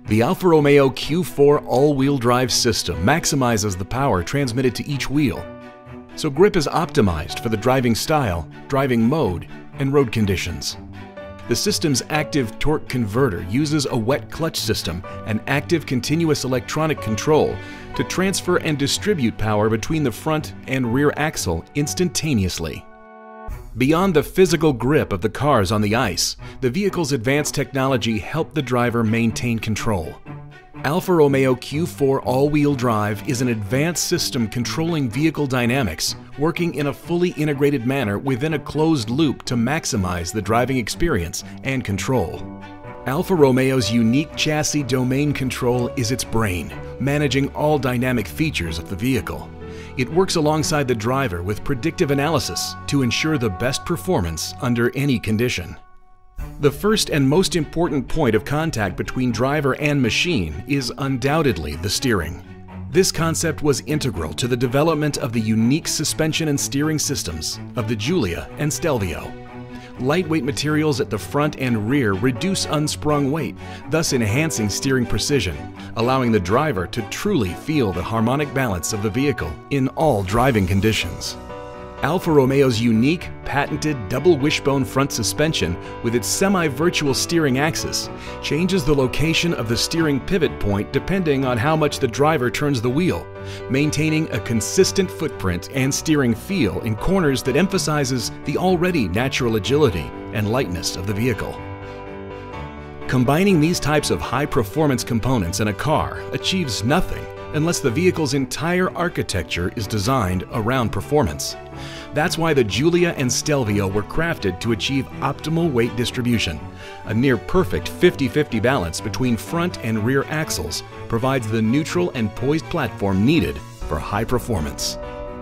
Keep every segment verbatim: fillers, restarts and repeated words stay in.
The Alfa Romeo Q four all-wheel drive system maximizes the power transmitted to each wheel, so grip is optimized for the driving style, driving mode, and road conditions. The system's active torque converter uses a wet clutch system and active continuous electronic control to transfer and distribute power between the front and rear axle instantaneously. Beyond the physical grip of the cars on the ice, the vehicle's advanced technology helped the driver maintain control. Alfa Romeo Q four all-wheel drive is an advanced system controlling vehicle dynamics, working in a fully integrated manner within a closed loop to maximize the driving experience and control. Alfa Romeo's unique chassis domain control is its brain, managing all dynamic features of the vehicle. It works alongside the driver with predictive analysis to ensure the best performance under any condition. The first and most important point of contact between driver and machine is undoubtedly the steering. This concept was integral to the development of the unique suspension and steering systems of the Giulia and Stelvio. Lightweight materials at the front and rear reduce unsprung weight, thus enhancing steering precision, allowing the driver to truly feel the harmonic balance of the vehicle in all driving conditions. Alfa Romeo's unique, patented double wishbone front suspension with its semi-virtual steering axis changes the location of the steering pivot point depending on how much the driver turns the wheel, maintaining a consistent footprint and steering feel in corners that emphasizes the already natural agility and lightness of the vehicle. Combining these types of high-performance components in a car achieves nothing unless the vehicle's entire architecture is designed around performance. That's why the Giulia and Stelvio were crafted to achieve optimal weight distribution. A near-perfect fifty fifty balance between front and rear axles provides the neutral and poised platform needed for high performance.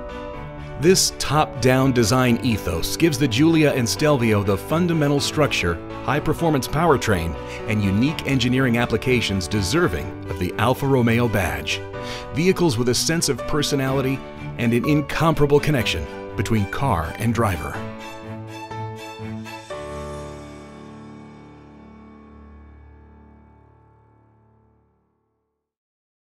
This top-down design ethos gives the Giulia and Stelvio the fundamental structure, high-performance powertrain, and unique engineering applications deserving of the Alfa Romeo badge. Vehicles with a sense of personality and an incomparable connection between car and driver.